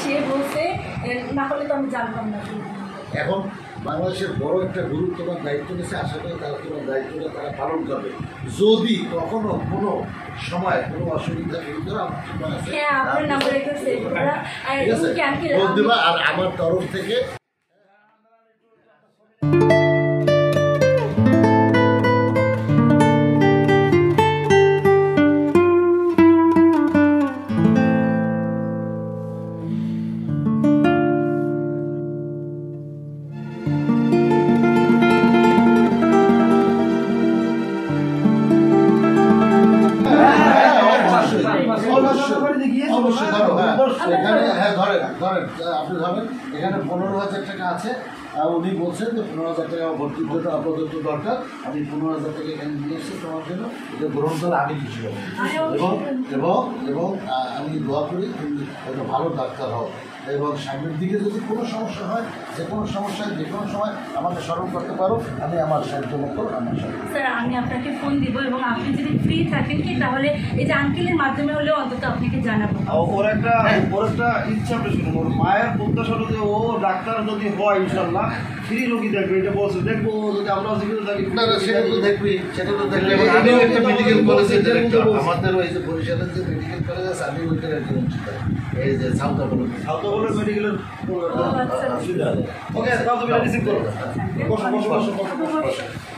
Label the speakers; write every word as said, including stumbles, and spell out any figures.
Speaker 1: সে বলছে, না হলে তো আমি জানতাম না।
Speaker 2: এখন বাংলাদেশের বড় একটা গুরুত্বপূর্ণ দায়িত্ব নিয়েছে, আশা করি তারা তোমার দায়িত্বটা তারা পালন করবে। যদি কখনো কোনো সময় কোনো অসুবিধা ফিল করে আর আমার তরফ থেকে আপনি ধরেন এখানে পনেরো হাজার টাকা আছে, উনি বলছেন যে পনেরো হাজার টাকা ভর্তির জন্য আপাতত দরকার, আমি পনেরো হাজার টাকা এখানে নিয়ে এসেছি তোমার জন্য, এটা গ্রহণ করে আমি খুশি হব এবং এবং এবং আমি দোয়া করি তুমি একটা ভালো ডাক্তার হও এবং সামনের দিকে যদি কোনো সমস্যা হয়, যে কোনো সমস্যায় যে কোনো সময় আমাকে স্মরণ করতে পারো, আমি আমার সাহায্য মতো আমার সাথে।
Speaker 1: স্যার আমি আপনাকে ফোন দিব এবং আপনি যদি ফ্রি থাকেন কি তাহলে এই যে আঙ্কেলের মাধ্যমে হলেও অন্তত আপনাকে জানাবো।
Speaker 3: ওর একটা ওর একটা ইচ্ছা পেছিল, ওর মায়ের প্রত্যাশা যে ও ডাক্তার যদি হয় ইনশাল্লাহ ফ্রি রোগী দেখবে, এটা বলছে দেখবো যদি আমরা জীবিত থাকি।
Speaker 2: না না সেটা তো দেখবি, সেটা তো দেখলে আমিও একটা মেডিকেল কলেজের ডিরেক্টর, আমাদের ওই যে বরিশালের যে মেডিকেল কলেজ আছে আমি ওইটার একজন, এই যে সাউথ আফ্রিকা
Speaker 3: সাউথ আফ্রিকার মেডিকেলের ওকে তাহলে তুমি রিসিভ করো। বসো বসো বসো বসো।